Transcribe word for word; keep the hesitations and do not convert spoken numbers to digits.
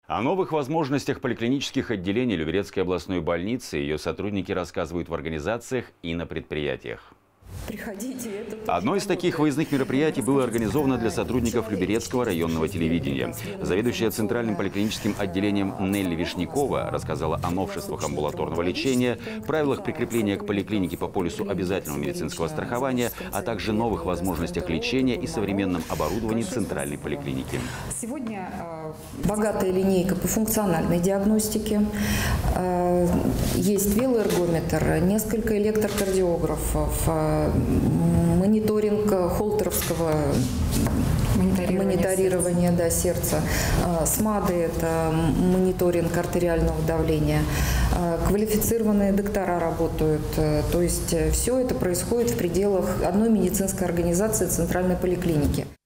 О новых возможностях поликлинических отделений Люберецкой областной больницы ее сотрудники рассказывают в организациях и на предприятиях. Приходите, Одно из таких выездных мероприятий было организовано для сотрудников Люберецкого районного телевидения. Заведующая центральным поликлиническим отделением Нелли Вишнякова рассказала о новшествах амбулаторного лечения, правилах прикрепления к поликлинике по полису обязательного медицинского страхования, а также новых возможностях лечения и современном оборудовании центральной поликлиники. Сегодня богатая линейка по функциональной диагностике. Есть велоэргометр, несколько электрокардиографов, мониторинг холтеровского мониторирования, мониторирования да, сердца. СМАДы – это мониторинг артериального давления. Квалифицированные доктора работают. То есть все это происходит в пределах одной медицинской организации центральной поликлиники.